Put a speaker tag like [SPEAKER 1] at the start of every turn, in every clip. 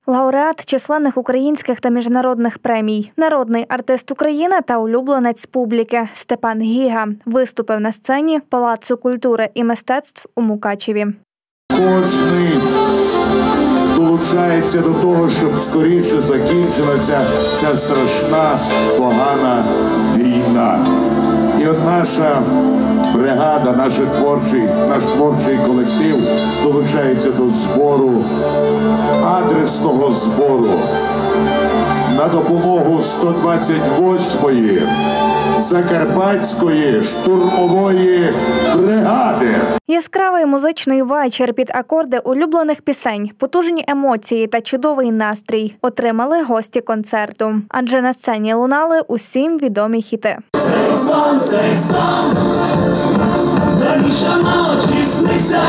[SPEAKER 1] Лауреат численних українських та міжнародних премій, народний артист України та улюбленець публіки Степан Гіга виступив на сцені Палацу культури і мистецтв у Мукачеві.
[SPEAKER 2] Кожний долучається до того, щоб скоріше закінчилася ця страшна, погана війна. І от наша бригада, наш творчий колектив долучається до збору, адресного збору на допомогу 128-ї Закарпатської штурмової бригади.
[SPEAKER 1] Яскравий музичний вечір під акорди улюблених пісень, потужні емоції та чудовий настрій отримали гості концерту. Адже на сцені лунали усім відомі хіти.
[SPEAKER 3] Цей сон, раніше на очі сниться,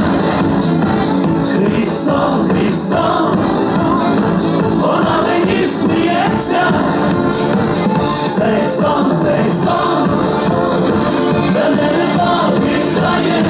[SPEAKER 3] крізь сон, вона мені сміється. Цей сон, мене не покидає,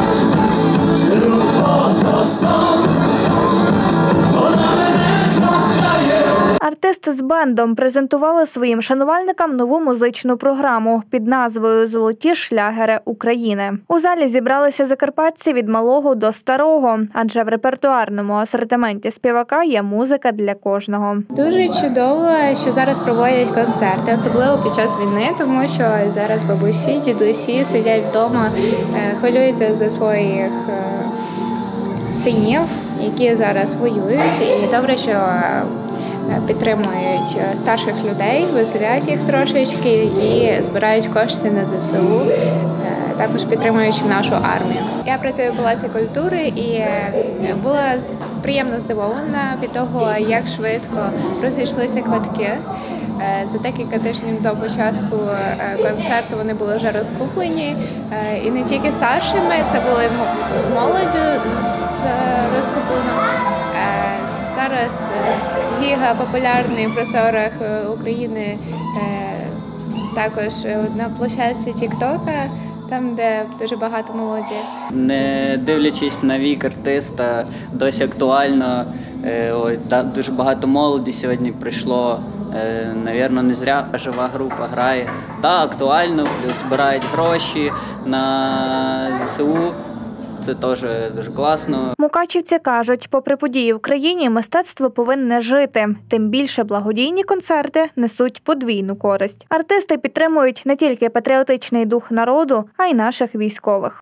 [SPEAKER 3] любов сон, вона мене кохає.
[SPEAKER 1] Артисти з бендом презентували своїм шанувальникам нову музичну програму під назвою «Золоті шлягери України». У залі зібралися закарпатці від малого до старого, адже в репертуарному асортименті співака є музика для кожного.
[SPEAKER 4] Дуже чудово, що зараз проводять концерти, особливо під час війни, тому що зараз бабусі, дідусі сидять вдома, хвилюються за своїх синів, які зараз воюють. І добре, що підтримують старших людей, веселять їх трошечки і збирають кошти на ЗСУ, також підтримуючи нашу армію. Я працюю в Палаці культури і була приємно здивована від того, як швидко розійшлися квитки. За декілька тижнів до початку концерту вони були вже розкуплені. І не тільки старшими, це було і молоддю розкуплено. Зараз Гіга популярний в просторах України, також на площадці Тік-Тока, там, де дуже багато молоді.
[SPEAKER 5] Не дивлячись на вік артиста, досі актуально. Дуже багато молоді сьогодні прийшло. Навірно, не зря жива група грає. Так, актуально, плюс збирають гроші на ЗСУ. Це теж дуже класно.
[SPEAKER 1] Мукачівці кажуть, попри події в країні, мистецтво повинне жити. Тим більше благодійні концерти несуть подвійну користь. Артисти підтримують не тільки патріотичний дух народу, а й наших військових.